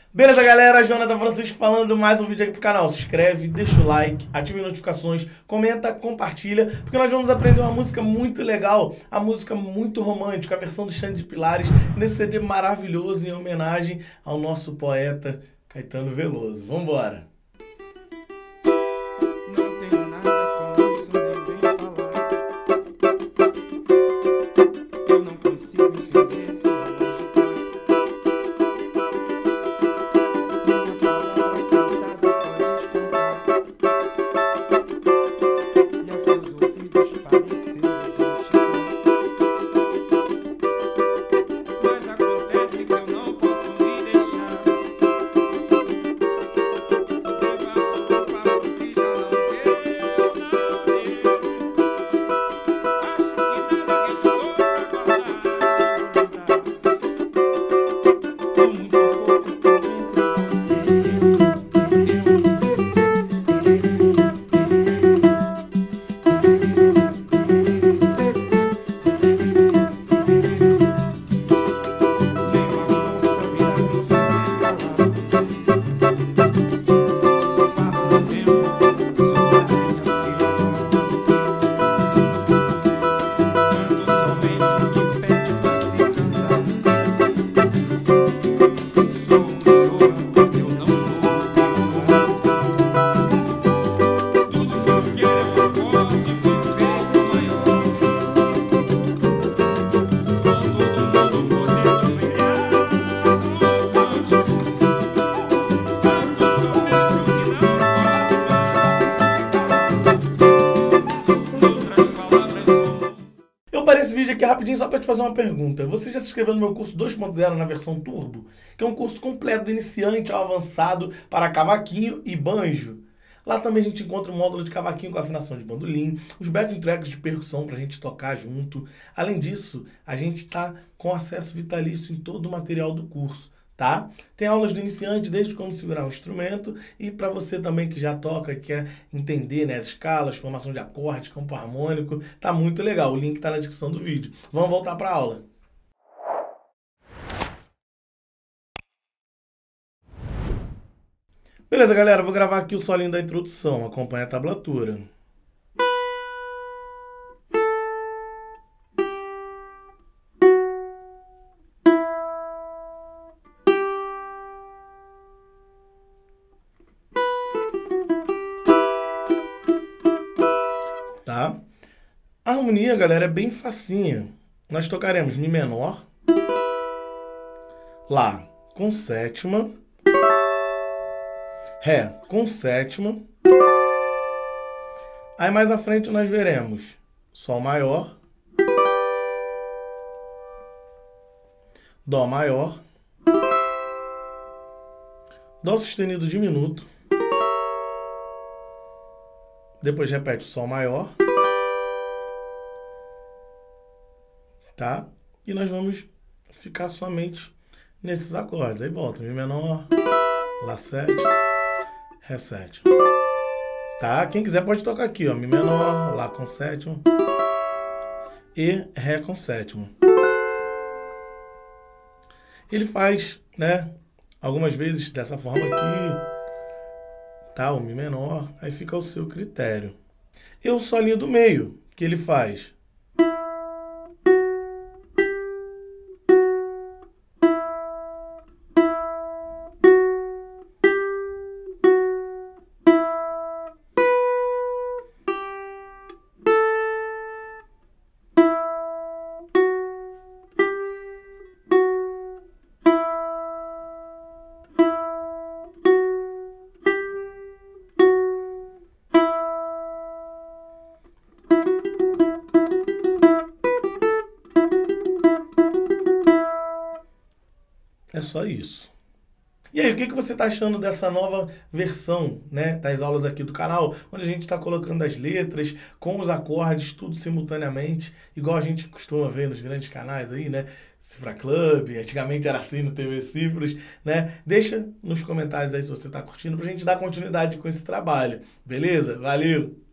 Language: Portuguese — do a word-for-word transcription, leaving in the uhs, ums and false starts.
Beleza, galera? Jonathan Francisco falando, mais um vídeo aqui pro canal. Se inscreve, deixa o like, ative as notificações, comenta, compartilha, porque nós vamos aprender uma música muito legal, a música muito romântica, a versão do Xande de Pilares, nesse C D maravilhoso em homenagem ao nosso poeta Caetano Veloso. Vambora! Esse vídeo aqui rapidinho só para te fazer uma pergunta. Você já se inscreveu no meu curso dois ponto zero na versão Turbo? Que é um curso completo do iniciante ao avançado para cavaquinho e banjo. Lá também a gente encontra um módulo de cavaquinho com afinação de bandolim, os backing tracks de percussão para a gente tocar junto. Além disso, a gente está com acesso vitalício em todo o material do curso. Tá? Tem aulas do iniciante, desde como segurar um instrumento, e para você também que já toca e quer entender, né, as escalas, formação de acordes, campo harmônico, tá muito legal. O link está na descrição do vídeo. Vamos voltar para a aula. Beleza, galera? Vou gravar aqui o solinho da introdução. Acompanha a tablatura. Tá? A harmonia, galera, é bem facinha. Nós tocaremos Mi menor, Lá com sétima, Ré com sétima. Aí mais à frente nós veremos Sol maior, Dó maior, Dó sustenido diminuto. Depois repete o Sol maior. Tá? E nós vamos ficar somente nesses acordes. Aí volta. Mi menor, Lá sete, Ré sete. Tá? Quem quiser pode tocar aqui, ó. Mi menor, Lá com sétima e Ré com sétima. Ele faz, né, algumas vezes dessa forma aqui. Tá? O Mi menor. Aí fica ao seu critério. E o solinho do meio, que ele faz. É só isso. E aí, o que que você está achando dessa nova versão, né, das aulas aqui do canal, onde a gente está colocando as letras com os acordes, tudo simultaneamente, igual a gente costuma ver nos grandes canais aí, né? Cifra Club, antigamente era assim no T V Cifras, né? Deixa nos comentários aí se você está curtindo, pra gente dar continuidade com esse trabalho, beleza? Valeu!